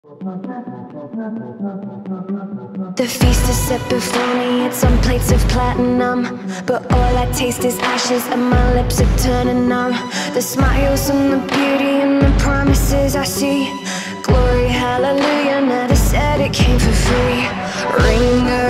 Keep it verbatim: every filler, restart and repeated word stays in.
The feast is set before me, it's on plates of platinum, but all I taste is ashes and my lips are turning numb. The smiles and the beauty and the promises I see, glory, hallelujah, never said it came for free. Ring the